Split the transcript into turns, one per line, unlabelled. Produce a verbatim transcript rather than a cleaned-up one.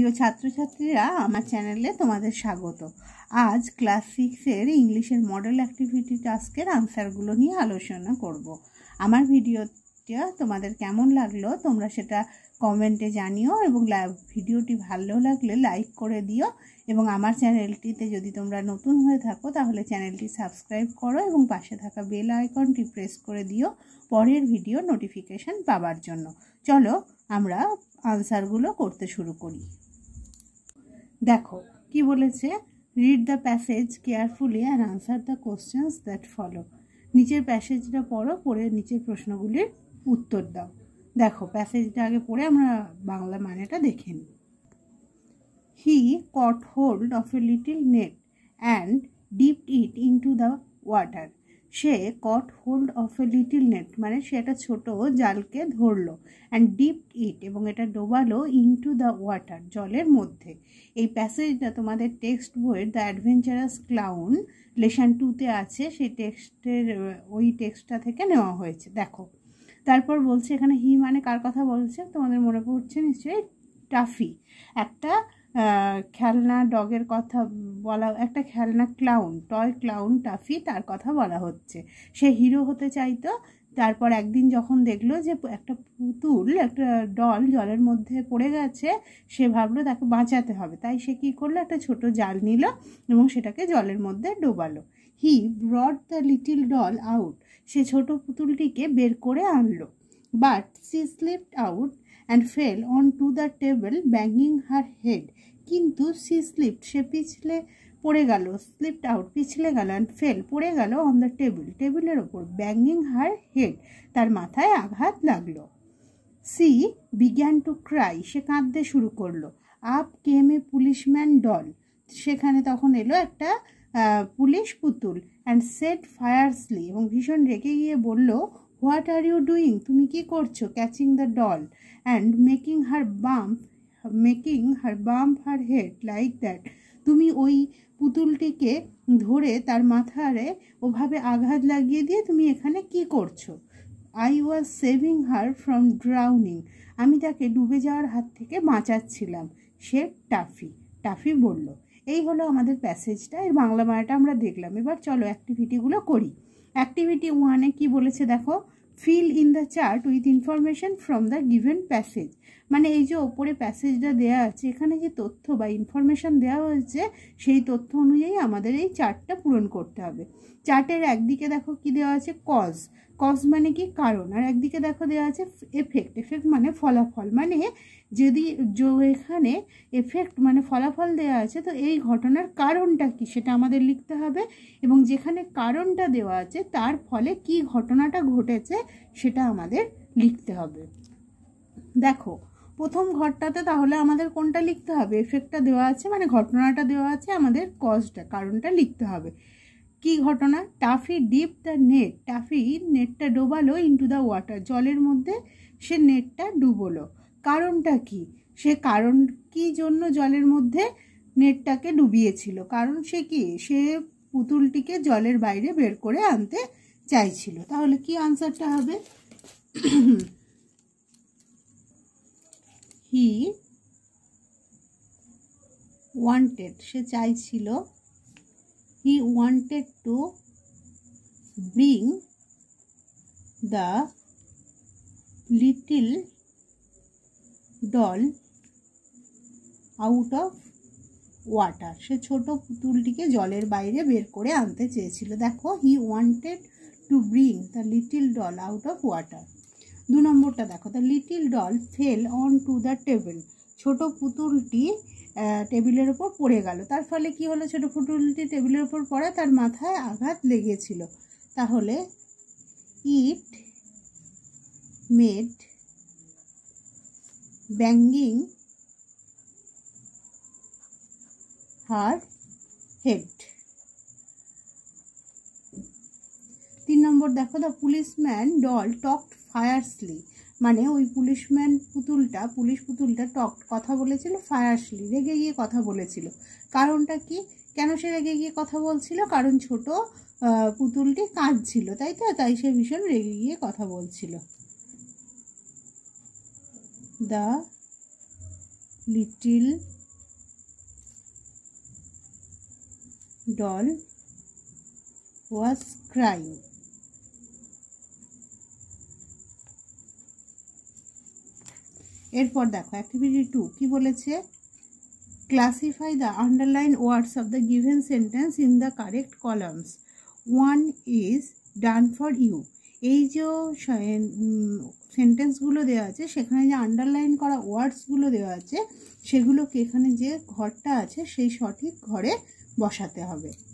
প্রিয় ছাত্রছাত্রীরা, আমার চ্যানেলে তোমাদের স্বাগত। আজ ক্লাস সিক্সের ইংলিশের মডেল অ্যাক্টিভিটি টাস্কের আনসারগুলো নিয়ে আলোচনা করব। আমার ভিডিওটা তোমাদের কেমন লাগলো তোমরা সেটা কমেন্টে জানিও, এবং ভিডিওটি ভালো লাগলে লাইক করে দিও, এবং আমার চ্যানেলটিতে যদি তোমরা নতুন হয়ে থাকো তাহলে চ্যানেলটি সাবস্ক্রাইব করো এবং পাশে থাকা বেল আইকনটি প্রেস করে দিও পরের ভিডিও নোটিফিকেশন পাওয়ার জন্য। চলো আমরা আনসারগুলো করতে শুরু করি। দেখো কি বলেছে, read the passage carefully and answer the questions that follow. নিচের প্যাসেজটা পড়ো, পড়ে নিচের প্রশ্নগুলির উত্তর দাও। দেখো প্যাসেজটা আগে পড়ে আমরা বাংলা মানেটা দেখে নিই। হি caught hold of a little net and dipped it into the water. Say caught hold of a little net মানে সে একটা ছোট জালকে ধরলো, and dipped it এবং এটা ডোবালো into the water জলের মধ্যে। এই প্যাসেজটা তোমাদের টেক্সট বইয়ের দ্য অ্যাডভেঞ্চারাস ক্লাউন লেসন টুতে আছে, সেই টেক্সটের ওই টেক্সটটা থেকে নেওয়া হয়েছে। দেখো তারপর বলছে এখানে হি মানে কার কথা বলছে তোমাদের মনে পড়ছে নিশ্চয়ই, টাফি, একটা খেলনা ডগের কথা বলা, একটা খেলনা ক্লাউন, টয় ক্লাউন টাফি, তার কথা বলা হচ্ছে। সে হিরো হতে চাইতো। তারপর একদিন যখন দেখলো যে একটা পুতুল, একটা ডল জলের মধ্যে পড়ে গেছে, সে ভাবলো তাকে বাঁচাতে হবে, তাই সে কী করলো, একটা ছোট জাল নিল এবং সেটাকে জলের মধ্যে ডোবালো। He brought the little doll out, সে ছোট পুতুলটিকে বের করে আনলো। But she slipped out and fell on to the table banging her head, কিন্তু সি স্লিপড সে পিছলে পড়ে গেল, স্লিপড আউট পিছলে গেল, অ্যান্ড ফেল পড়ে গেল অন দ্য টেবিল টেবিলের ওপর, ব্যাঙ্গিং হার হেড তার মাথায় আঘাত লাগলো। সি বিগ্যান টু ক্রাই, সে কাঁদতে শুরু করলো। Up came a policeman doll, সেখানে তখন এলো একটা পুলিশ পুতুল, অ্যান্ড সেট ফায়ারসলি এবং ভীষণ রেগে গিয়ে বলল, হোয়াট আর ইউ ডুইং, তুমি কি করছো, catching the doll and making her bump making her bump her head like that, তুমি ওই পুতুলটিকে ধরে তার মাথারে ওভাবে আঘাত লাগিয়ে দিয়ে তুমি এখানে কি করছো। I was saving her from drowning, আমি তাকে ডুবে যাওয়ার হাত থেকে বাঁচাচ্ছিলাম। সে টাফি টাফি বলল। এই হলো আমাদের প্যাসেজটা, এর বাংলা মানেটা আমরা দেখলাম। এবার চলো অ্যাক্টিভিটিগুলো করি। অ্যাক্টিভিটি ওয়ানে কি বলেছে দেখো, fill in the chart with information from the given passage, মানে এই যে ওপরে প্যাসেজটা দেওয়া আছে, এখানে যে তথ্য বা ইনফরমেশান দেওয়া হয়েছে সেই তথ্য অনুযায়ী আমাদের এই চার্টটা পূরণ করতে হবে। চার্টের একদিকে দেখো কি দেওয়া আছে, কজ, কজ মানে কি কারণ, আর একদিকে দেখো দেওয়া আছে এফেক্ট, এফেক্ট মানে ফলাফল, মানে যদি এখানে এফেক্ট মানে ফলাফল দেওয়া আছে তো এই ঘটনার কারণটা কি সেটা আমাদের লিখতে হবে, এবং যেখানে কারণটা দেওয়া আছে তার ফলে কি ঘটনাটা ঘটেছে সেটা আমাদের লিখতে হবে। দেখো প্রথম ঘরটাতে তাহলে আমাদের কোনটা লিখতে হবে, এফেক্টটা দেওয়া আছে মানে ঘটনাটা দেওয়া আছে, আমাদের কজটা কারণটা লিখতে হবে। কি ঘটনা, Taffy dip the net, Taffy নেটটা ডোবালো ইন্টু দ্য ওয়াটার, জলের মধ্যে সে নেটটা ডুবোলো। কারণটা কি, সে কারণ কি জন্য জলের মধ্যে নেটটাকে ডুবিয়েছিল, কারণ সে কি, সে পুতুলটিকে জলের বাইরে বের করে আনতে চাইছিল। তাহলে কি আনসারটা হবে, হি ওয়ান্টেড, সে চাইছিল, he wanted to bring the little doll out of water, সে ছোট পুতুলটিকে জলের বাইরে বের করে আনতে চেয়েছিল। দেখো he wanted to bring the little doll out of water. দু নম্বরটা দেখো, the little doll fell on to the table, ছোট পুতুলটি টেবিলের ওপর পড়ে গেল, তার ফলে কি হলো, ছোট পুতুলটি টেবিলের ওপর পড়ে তার মাথায় আঘাত লেগেছিল। তাহলে it made banging her head. তিন নম্বর দেখো, the policeman doll talked fiercely, মানে ওই পুলিশম্যান পুতুলটা, পুলিশ পুতুলটা টক কথা বলেছিল, ফায়ারসলি রেগে গিয়ে কথা বলেছিল। কারণটা কি, কেন সে রেগে গিয়ে কথা বলছিল, কারণ ছোট পুতুলটি কাঁদছিল, তাই তো, তাই সে ভীষণ রেগে গিয়ে কথা বলছিল। The little doll was crying. এরপর দেখো অ্যাক্টিভিটি টু কি বলেছে, classify the underline words of the given sentence in the correct columns. One is done for you. এই যে সেন্টেন্সগুলো দেওয়া আছে সেখানে যে আন্ডারলাইন করা ওয়ার্ডসগুলো দেওয়া আছে সেগুলোকে এখানে যে ঘরটা আছে সেই সঠিক ঘরে বসাতে হবে।